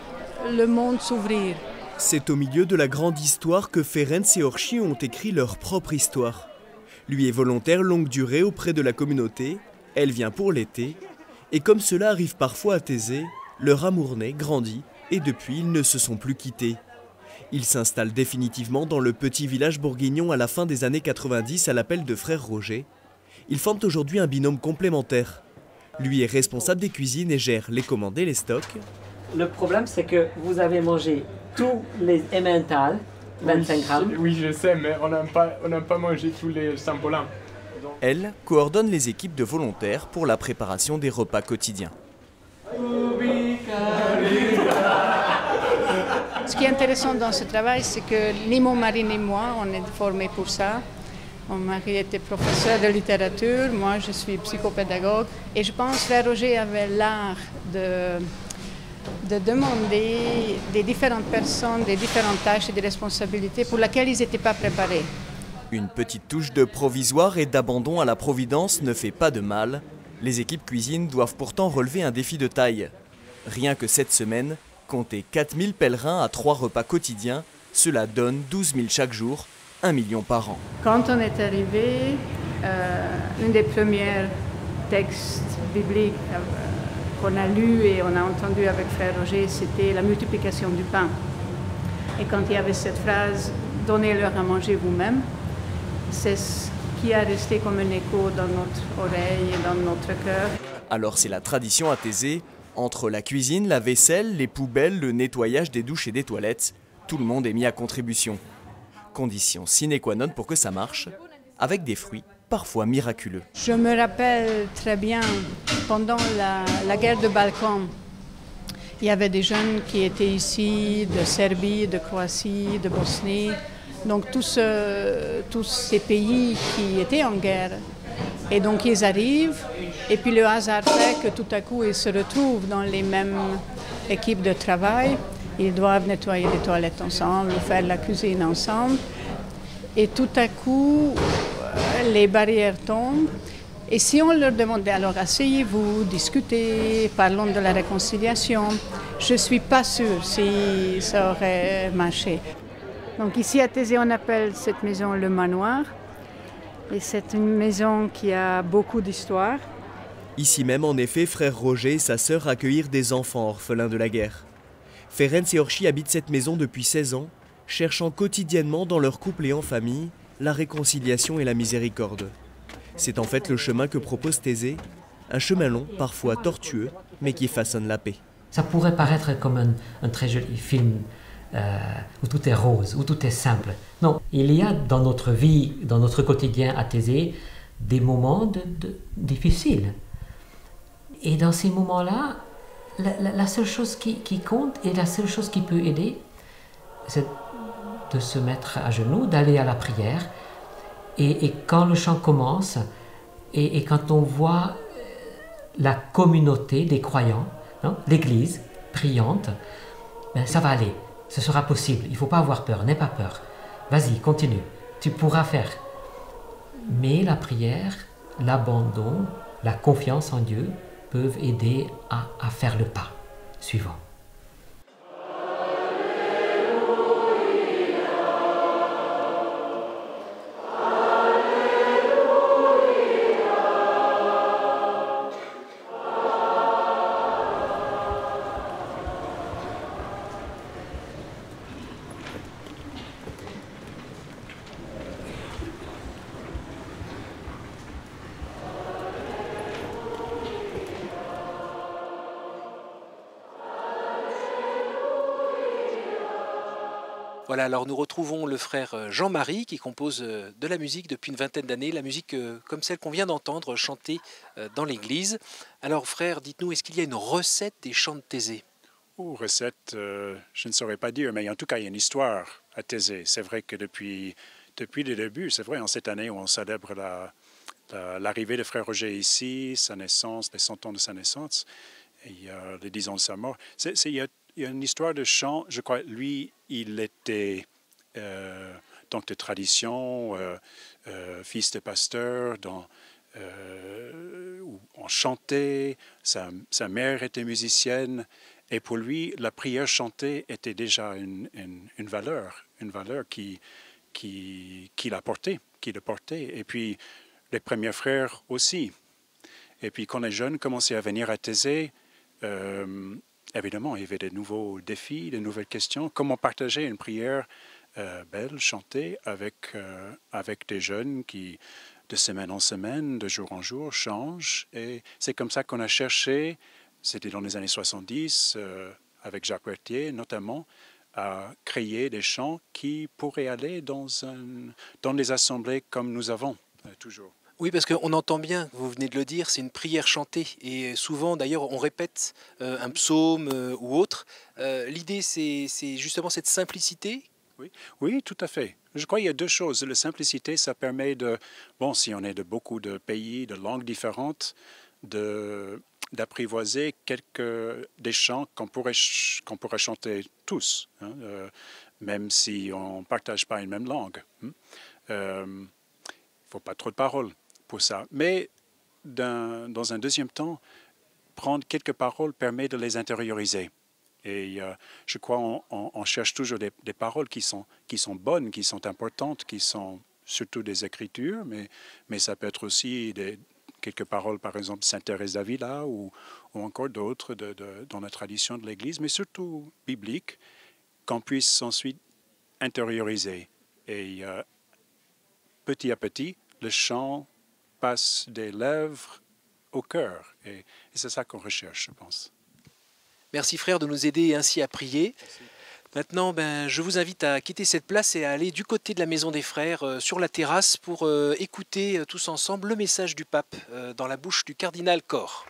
le monde s'ouvrir. C'est au milieu de la grande histoire que Ferenc et Orsi ont écrit leur propre histoire. Lui est volontaire longue durée auprès de la communauté, elle vient pour l'été, et comme cela arrive parfois à Thésée, leur amour naît, grandit, et depuis ils ne se sont plus quittés. Ils s'installent définitivement dans le petit village bourguignon à la fin des années quatre-vingt-dix à l'appel de frère Roger. Ils forment aujourd'hui un binôme complémentaire. Lui est responsable des cuisines et gère les commandes et les stocks. Le problème c'est que vous avez mangé tous les emmental. vingt-cinq grammes. Oui, je sais, mais on n'a pas, on n'a pas mangé tous les sambolins. Elle coordonne les équipes de volontaires pour la préparation des repas quotidiens. Ce qui est intéressant dans ce travail, c'est que ni mon mari ni moi, on est formés pour ça. Mon mari était professeur de littérature, moi je suis psychopédagogue. Et je pense que Frère Roger avait l'art de... de demander des différentes personnes, des différentes tâches et des responsabilités pour lesquelles ils n'étaient pas préparés. Une petite touche de provisoire et d'abandon à la providence ne fait pas de mal. Les équipes cuisine doivent pourtant relever un défi de taille. Rien que cette semaine, compter quatre mille pèlerins à trois repas quotidiens, cela donne douze mille chaque jour, un million par an. Quand on est arrivé, euh, un des premiers textes bibliques euh, qu'on a lu et on a entendu avec Frère Roger, c'était la multiplication du pain. Et quand il y avait cette phrase « Donnez-leur à manger vous-même », c'est ce qui a resté comme un écho dans notre oreille et dans notre cœur. Alors c'est la tradition à Thésée, entre la cuisine, la vaisselle, les poubelles, le nettoyage des douches et des toilettes, tout le monde est mis à contribution. Condition sine qua non pour que ça marche, avec des fruits parfois miraculeux. Je me rappelle très bien, pendant la, la guerre de Balkan, il y avait des jeunes qui étaient ici, de Serbie, de Croatie, de Bosnie, donc tous, euh, tous ces pays qui étaient en guerre. Et donc ils arrivent, et puis le hasard fait que tout à coup ils se retrouvent dans les mêmes équipes de travail. Ils doivent nettoyer les toilettes ensemble, faire la cuisine ensemble. Et tout à coup, les barrières tombent. Et si on leur demandait alors asseyez-vous, discutez, parlons de la réconciliation, je ne suis pas sûre si ça aurait marché. Donc ici à Thésée, on appelle cette maison le manoir. Et c'est une maison qui a beaucoup d'histoire. Ici même, en effet, frère Roger et sa sœur accueillirent des enfants orphelins de la guerre. Ferenc et Orsi habitent cette maison depuis seize ans, cherchant quotidiennement dans leur couple et en famille la réconciliation et la miséricorde. C'est en fait le chemin que propose Thésée, un chemin long, parfois tortueux, mais qui façonne la paix. Ça pourrait paraître comme un, un très joli film euh, où tout est rose, où tout est simple. Non, il y a dans notre vie, dans notre quotidien à Thésée, des moments de, de, difficiles. Et dans ces moments-là, la, la, la seule chose qui, qui compte et la seule chose qui peut aider, c'est de se mettre à genoux, d'aller à la prière. Et, et quand le chant commence, et, et quand on voit la communauté des croyants, hein, l'Église priante, ben ça va aller, ce sera possible. Il ne faut pas avoir peur, n'aie pas peur. Vas-y, continue, tu pourras faire. Mais la prière, l'abandon, la confiance en Dieu peuvent aider à, à faire le pas suivant. Voilà, alors nous retrouvons le frère Jean-Marie qui compose de la musique depuis une vingtaine d'années, la musique comme celle qu'on vient d'entendre chanter dans l'église. Alors frère, dites-nous, est-ce qu'il y a une recette des chants de Thésée? Oh, recette, euh, je ne saurais pas dire, mais en tout cas, il y a une histoire à Thésée. C'est vrai que depuis, depuis le début, c'est vrai, en cette année où on célèbre la, la, l'arrivée de frère Roger ici, sa naissance, les cent ans de sa naissance, et il y a les dix ans de sa mort, c'est, c'est, il y a Il y a une histoire de chant, je crois, lui, il était euh, donc de tradition, euh, euh, fils de pasteur, dans, euh, où on chantait, sa, sa mère était musicienne, et pour lui, la prière chantée était déjà une, une, une valeur, une valeur qui, qui, qui l'a porté, qui le portait, et puis les premiers frères aussi. Et puis quand les jeunes commençaient à venir à Thésée, euh, évidemment, il y avait de nouveaux défis, de nouvelles questions. Comment partager une prière euh, belle, chantée, avec, euh, avec des jeunes qui, de semaine en semaine, de jour en jour, changent. Et c'est comme ça qu'on a cherché, c'était dans les années soixante-dix, euh, avec Jacques Berthier notamment, à créer des chants qui pourraient aller dans, un, dans les assemblées comme nous avons euh, toujours. Oui, parce qu'on entend bien, vous venez de le dire, c'est une prière chantée. Et souvent, d'ailleurs, on répète euh, un psaume euh, ou autre. Euh, l'idée, c'est, c'est justement cette simplicité. Oui, oui, tout à fait. Je crois qu'il y a deux choses. La simplicité, ça permet de, bon, si on est de beaucoup de pays, de langues différentes, de, d'apprivoiser quelques des chants qu'on pourrait, qu'on pourrait chanter tous, hein, euh, même si on ne partage pas une même langue. Il hein. euh, ne faut pas trop de paroles pour ça. Mais d'un, dans un deuxième temps, prendre quelques paroles permet de les intérioriser. Et euh, je crois qu'on on, on cherche toujours des, des paroles qui sont, qui sont bonnes, qui sont importantes, qui sont surtout des écritures, mais, mais ça peut être aussi des, quelques paroles, par exemple, Sainte Thérèse d'Avila ou, ou encore d'autres de, de, dans la tradition de l'Église, mais surtout bibliques, qu'on puisse ensuite intérioriser. Et euh, petit à petit, le chant passe des lèvres au cœur. Et, et c'est ça qu'on recherche, je pense. Merci frère de nous aider ainsi à prier. Merci. Maintenant, ben, je vous invite à quitter cette place et à aller du côté de la Maison des Frères, euh, sur la terrasse, pour euh, écouter euh, tous ensemble le message du pape euh, dans la bouche du cardinal Corr.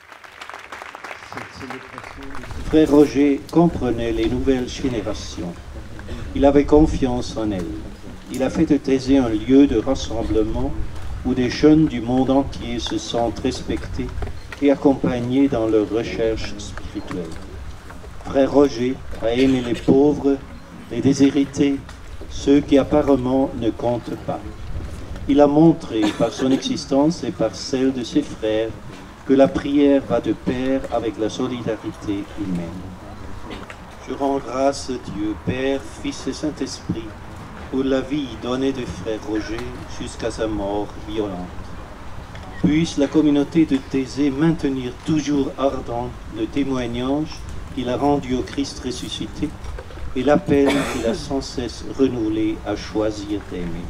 Frère Roger comprenait les nouvelles générations. Il avait confiance en elles. Il a fait de Thésée un lieu de rassemblement où des jeunes du monde entier se sentent respectés et accompagnés dans leur recherche spirituelle. Frère Roger a aimé les pauvres, les déshérités, ceux qui apparemment ne comptent pas. Il a montré par son existence et par celle de ses frères que la prière va de pair avec la solidarité humaine. Je rends grâce à Dieu, Père, Fils et Saint-Esprit, pour la vie donnée de Frère Roger jusqu'à sa mort violente. Puisse la communauté de Thésée maintenir toujours ardent le témoignage qu'il a rendu au Christ ressuscité et l'appel qu'il a sans cesse renouvelé à choisir d'aimer.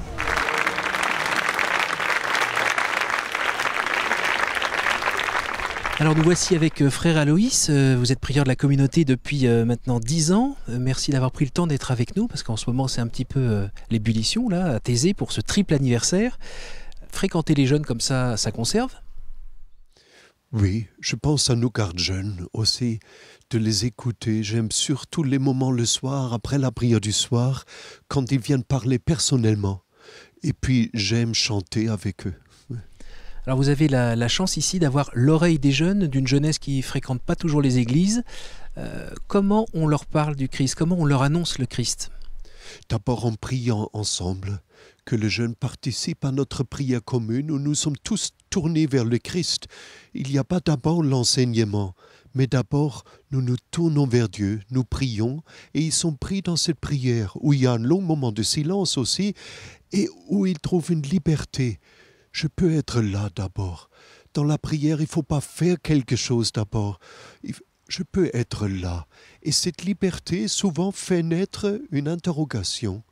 Alors nous voici avec frère Aloïs, vous êtes prieur de la communauté depuis maintenant dix ans, merci d'avoir pris le temps d'être avec nous parce qu'en ce moment c'est un petit peu l'ébullition là, à Thésée pour ce triple anniversaire. Fréquenter les jeunes comme ça, ça conserve ? Oui, je pense à nous gardes jeunes aussi. de les écouter. J'aime surtout les moments le soir, après la prière du soir, quand ils viennent parler personnellement. Et puis, j'aime chanter avec eux. Alors vous avez la, la chance ici d'avoir l'oreille des jeunes, d'une jeunesse qui ne fréquente pas toujours les églises. Euh, comment on leur parle du Christ? Comment on leur annonce le Christ? D'abord en priant ensemble, que les jeunes participent à notre prière commune où nous sommes tous tournés vers le Christ. Il n'y a pas d'abord l'enseignement, mais d'abord nous nous tournons vers Dieu, nous prions et ils sont pris dans cette prière où il y a un long moment de silence aussi et où ils trouvent une liberté. Je peux être là d'abord. Dans la prière, il ne faut pas faire quelque chose d'abord. Je peux être là. Et cette liberté souvent fait naître une interrogation.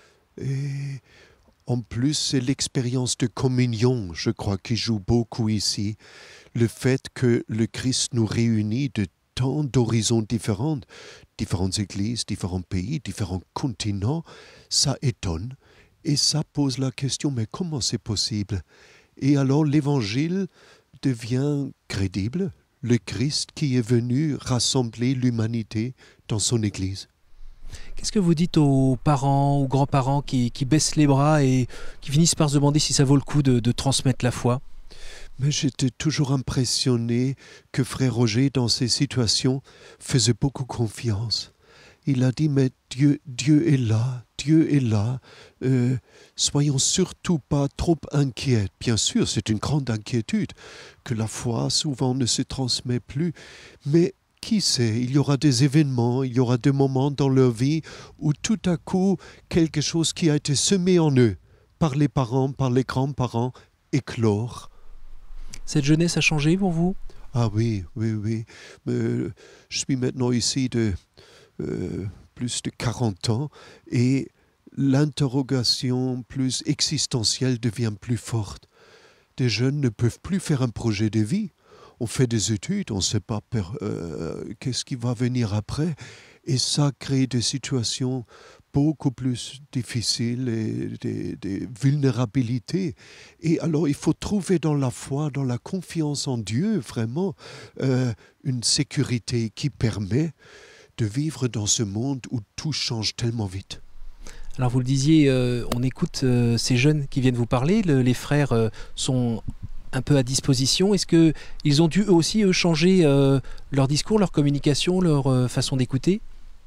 Et en plus, c'est l'expérience de communion, je crois, qui joue beaucoup ici. Le fait que le Christ nous réunit de tant d'horizons différents, différentes églises, différents pays, différents continents, ça étonne. Et ça pose la question, mais comment c'est possible? Et alors l'évangile devient crédible, le Christ qui est venu rassembler l'humanité dans son Église. Qu'est-ce que vous dites aux parents, aux grands-parents qui, qui baissent les bras et qui finissent par se demander si ça vaut le coup de, de transmettre la foi? Mais j'étais toujours impressionné que Frère Roger, dans ces situations, faisait beaucoup confiance. Il a dit, mais Dieu, Dieu est là, Dieu est là. Euh, soyons surtout pas trop inquiets. Bien sûr, c'est une grande inquiétude que la foi souvent ne se transmet plus. Mais qui sait, il y aura des événements, il y aura des moments dans leur vie où tout à coup, quelque chose qui a été semé en eux par les parents, par les grands-parents, éclore. Cette jeunesse a changé pour vous? Ah oui, oui, oui. Euh, je suis maintenant ici de... Euh, plus de quarante ans et l'interrogation plus existentielle devient plus forte. Des jeunes ne peuvent plus faire un projet de vie. On fait des études, on ne sait pas euh, qu'est-ce qui va venir après et ça crée des situations beaucoup plus difficiles et des, des vulnérabilités. Et alors il faut trouver dans la foi, dans la confiance en Dieu vraiment euh, une sécurité qui permet de vivre dans ce monde où tout change tellement vite. Alors vous le disiez, euh, on écoute euh, ces jeunes qui viennent vous parler, le, les frères euh, sont un peu à disposition. Est-ce qu'ils ont dû eux aussi eux, changer euh, leur discours, leur communication, leur euh, façon d'écouter?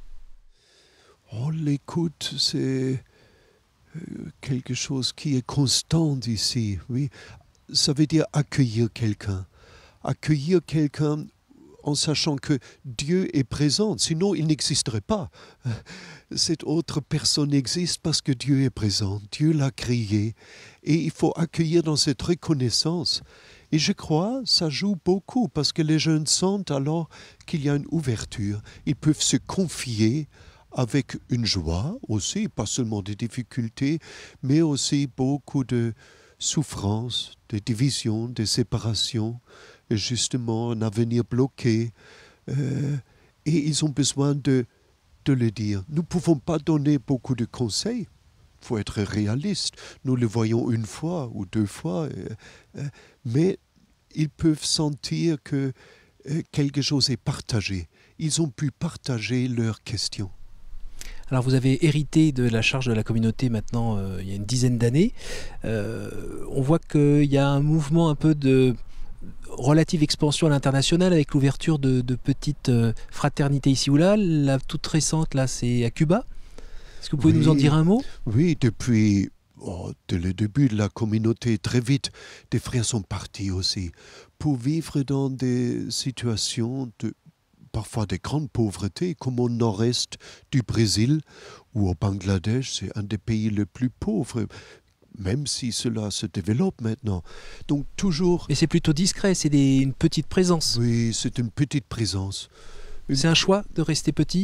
Oh, l'écoute, c'est quelque chose qui est constant ici. Oui. Ça veut dire accueillir quelqu'un. Accueillir quelqu'un en sachant que Dieu est présent, sinon il n'existerait pas. Cette autre personne existe parce que Dieu est présent, Dieu l'a créé, et il faut accueillir dans cette reconnaissance. Et je crois ça joue beaucoup, parce que les jeunes sentent alors qu'il y a une ouverture, ils peuvent se confier avec une joie aussi, pas seulement des difficultés, mais aussi beaucoup de souffrances, des divisions, des séparations, et justement un avenir bloqué. Euh, et ils ont besoin de, de le dire. Nous ne pouvons pas donner beaucoup de conseils. Il faut être réaliste. Nous le voyons une fois ou deux fois. Euh, euh, mais ils peuvent sentir que euh, quelque chose est partagé. Ils ont pu partager leurs questions. Alors vous avez hérité de la charge de la communauté maintenant euh, il y a une dizaine d'années. Euh, on voit qu'il y a un mouvement un peu de relative expansion à l'international avec l'ouverture de, de petites euh, fraternités ici ou là. La toute récente, là, c'est à Cuba. Est-ce que vous pouvez oui, nous en dire un mot? Oui, depuis oh, dès le début de la communauté, très vite, des frères sont partis aussi pour vivre dans des situations de parfois des grandes pauvretés, comme au nord-est du Brésil ou au Bangladesh, c'est un des pays les plus pauvres, même si cela se développe maintenant. Donc toujours... Mais c'est plutôt discret, c'est des, une petite présence. Oui, c'est une petite présence. Une... C'est un choix de rester petit?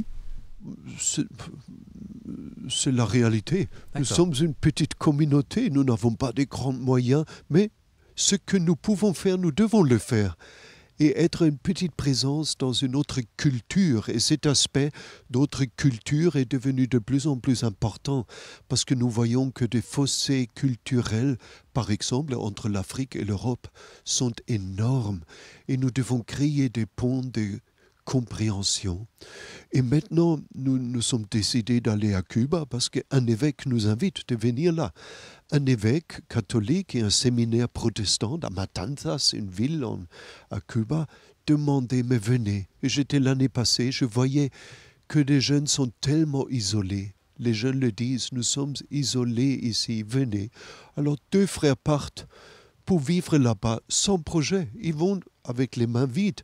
C'est la réalité. Nous sommes une petite communauté, nous n'avons pas de grands moyens, mais ce que nous pouvons faire, nous devons le faire. Et être une petite présence dans une autre culture. Et cet aspect d'autre culture est devenu de plus en plus important parce que nous voyons que des fossés culturels, par exemple, entre l'Afrique et l'Europe, sont énormes. Et nous devons créer des ponts, des compréhension. Et maintenant, nous nous sommes décidés d'aller à Cuba parce qu'un évêque nous invite de venir là. Un évêque catholique et un séminaire protestant à Matanzas, une ville en, à Cuba, demandait, mais venez. Et j'étais l'année passée, je voyais que les jeunes sont tellement isolés. Les jeunes le disent, nous sommes isolés ici, venez. Alors deux frères partent pour vivre là-bas sans projet. Ils vont avec les mains vides.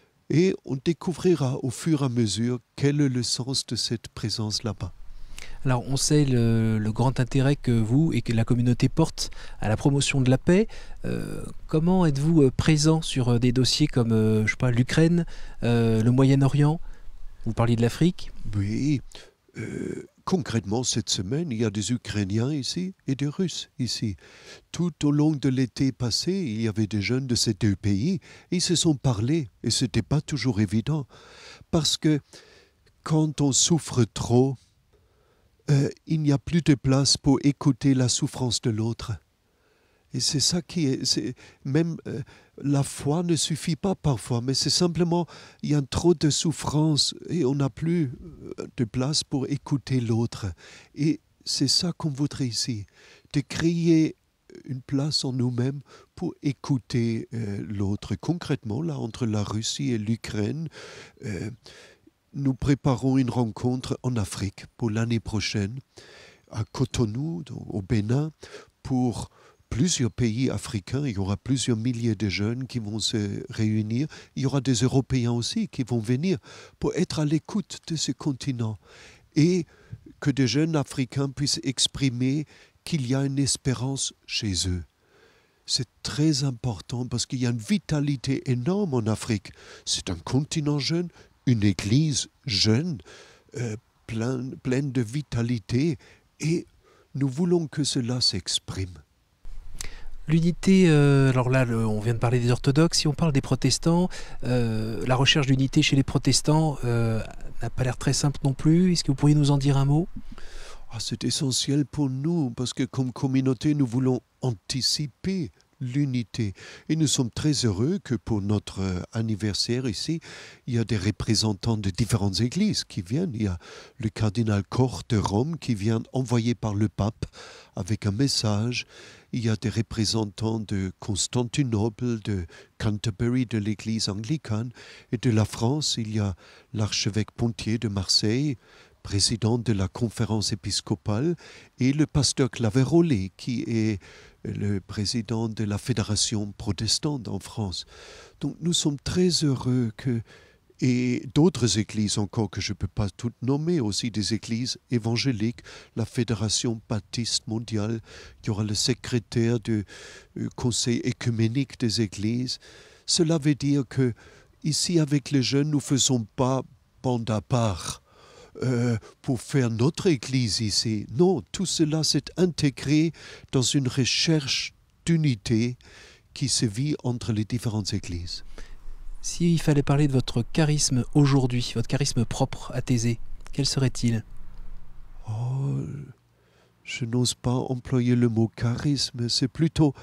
Et on découvrira au fur et à mesure quel est le sens de cette présence là-bas. Alors on sait le, le grand intérêt que vous et que la communauté portent à la promotion de la paix. Euh, comment êtes-vous présent sur des dossiers comme euh, je sais pas, l'Ukraine, euh, le Moyen-Orient? Vous parliez de l'Afrique? Oui. Euh, concrètement, cette semaine, il y a des Ukrainiens ici et des Russes ici. Tout au long de l'été passé, il y avait des jeunes de ces deux pays et ils se sont parlé. Et ce n'était pas toujours évident. Parce que quand on souffre trop, euh, il n'y a plus de place pour écouter la souffrance de l'autre. Et c'est ça qui est... c'est, même euh, la foi ne suffit pas parfois, mais c'est simplement, il y a trop de souffrance et on n'a plus de place pour écouter l'autre. Et c'est ça qu'on voudrait ici, de créer une place en nous-mêmes pour écouter euh, l'autre. Concrètement, là, entre la Russie et l'Ukraine, euh, nous préparons une rencontre en Afrique pour l'année prochaine, à Cotonou, au Bénin, pour plusieurs pays africains. Il y aura plusieurs milliers de jeunes qui vont se réunir. Il y aura des Européens aussi qui vont venir pour être à l'écoute de ce continent et que des jeunes Africains puissent exprimer qu'il y a une espérance chez eux. C'est très important parce qu'il y a une vitalité énorme en Afrique. C'est un continent jeune, une église jeune, euh, plein, pleine de vitalité et nous voulons que cela s'exprime. L'unité, euh, alors là le, on vient de parler des orthodoxes, si on parle des protestants, euh, la recherche d'unité chez les protestants euh, n'a pas l'air très simple non plus. Est-ce que vous pourriez nous en dire un mot? Ah, c'est essentiel pour nous parce que comme communauté nous voulons anticiper l'unité et nous sommes très heureux que pour notre anniversaire ici il y a des représentants de différentes églises qui viennent. Il y a le cardinal Koch de Rome qui vient envoyé par le pape avec un message. Il y a des représentants de Constantinople, de Canterbury, de l'église anglicane et de la France. Il y a l'archevêque Pontier de Marseille, président de la conférence épiscopale, et le pasteur Claverollet, qui est le président de la fédération protestante en France. Donc nous sommes très heureux que, et d'autres églises encore que je ne peux pas toutes nommer, aussi des églises évangéliques, la fédération baptiste mondiale, il y aura le secrétaire du euh, conseil écuménique des églises. Cela veut dire que ici avec les jeunes, nous ne faisons pas bande à part. Euh, pour faire notre église ici. Non, tout cela s'est intégré dans une recherche d'unité qui se vit entre les différentes églises. S'il fallait parler de votre charisme aujourd'hui, votre charisme propre à Thésée, quel serait-il? Oh, je n'ose pas employer le mot charisme, c'est plutôt...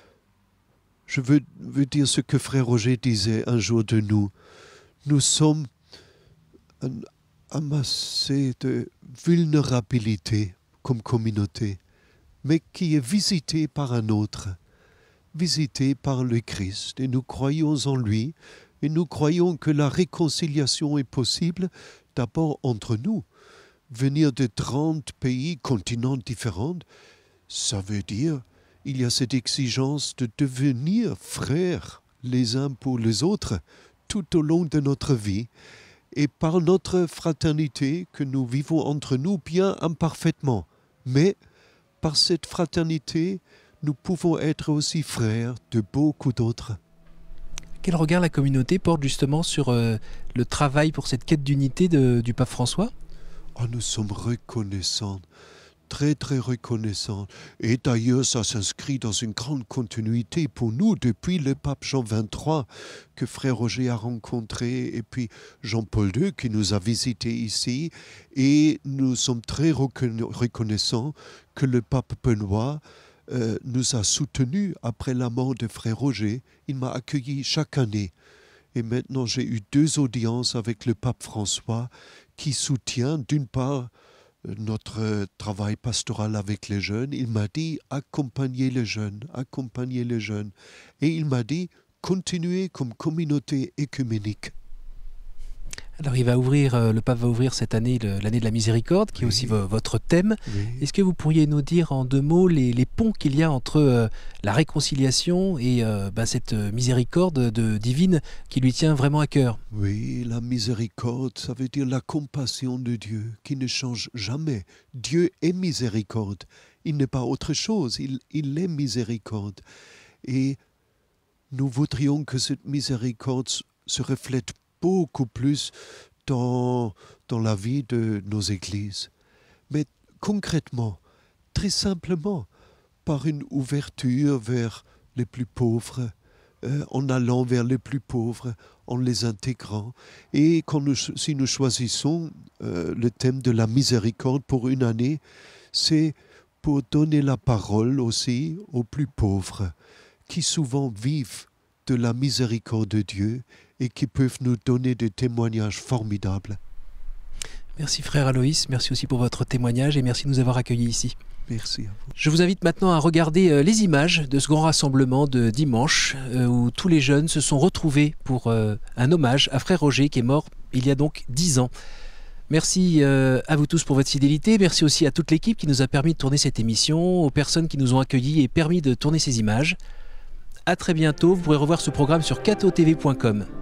Je veux, veux dire ce que Frère Roger disait un jour de nous. Nous sommes un amassé de vulnérabilité comme communauté, mais qui est visité par un autre, visité par le Christ. Et nous croyons en lui, et nous croyons que la réconciliation est possible d'abord entre nous. Venir de trente pays, continents différents, ça veut dire il y a cette exigence de devenir frères les uns pour les autres tout au long de notre vie. Et par notre fraternité que nous vivons entre nous bien imparfaitement. Mais par cette fraternité, nous pouvons être aussi frères de beaucoup d'autres. Quel regard la communauté porte justement sur euh, le travail pour cette quête d'unité de, du pape François? Oh, nous sommes reconnaissants, très très reconnaissants. Et d'ailleurs, ça s'inscrit dans une grande continuité pour nous depuis le pape Jean vingt-trois que Frère Roger a rencontré et puis Jean-Paul deux qui nous a visités ici. Et nous sommes très reconnaissants que le pape Benoît euh, nous a soutenus après la mort de Frère Roger. Il m'a accueilli chaque année. Et maintenant, j'ai eu deux audiences avec le pape François qui soutient d'une part notre travail pastoral avec les jeunes. Il m'a dit accompagner les jeunes, accompagner les jeunes. Et il m'a dit continuer comme communauté écuménique. Alors il va ouvrir, euh, le pape va ouvrir cette année l'année de la miséricorde, qui oui. est aussi vo votre thème. Oui. Est-ce que vous pourriez nous dire en deux mots les, les ponts qu'il y a entre euh, la réconciliation et euh, bah, cette miséricorde de, divine qui lui tient vraiment à cœur? Oui, la miséricorde, ça veut dire la compassion de Dieu qui ne change jamais. Dieu est miséricorde. Il n'est pas autre chose, il, il est miséricorde. Et nous voudrions que cette miséricorde se reflète beaucoup plus dans, dans la vie de nos églises. Mais concrètement, très simplement, par une ouverture vers les plus pauvres, euh, en allant vers les plus pauvres, en les intégrant. Et quand nous, si nous choisissons euh, le thème de la miséricorde pour une année, c'est pour donner la parole aussi aux plus pauvres, qui souvent vivent de la miséricorde de Dieu et qui peuvent nous donner des témoignages formidables. Merci frère Aloïs, merci aussi pour votre témoignage et merci de nous avoir accueillis ici. Merci à vous. Je vous invite maintenant à regarder les images de ce grand rassemblement de dimanche où tous les jeunes se sont retrouvés pour un hommage à frère Roger qui est mort il y a donc dix ans. Merci à vous tous pour votre fidélité, merci aussi à toute l'équipe qui nous a permis de tourner cette émission, aux personnes qui nous ont accueillis et permis de tourner ces images. À très bientôt, vous pourrez revoir ce programme sur cato t v point com.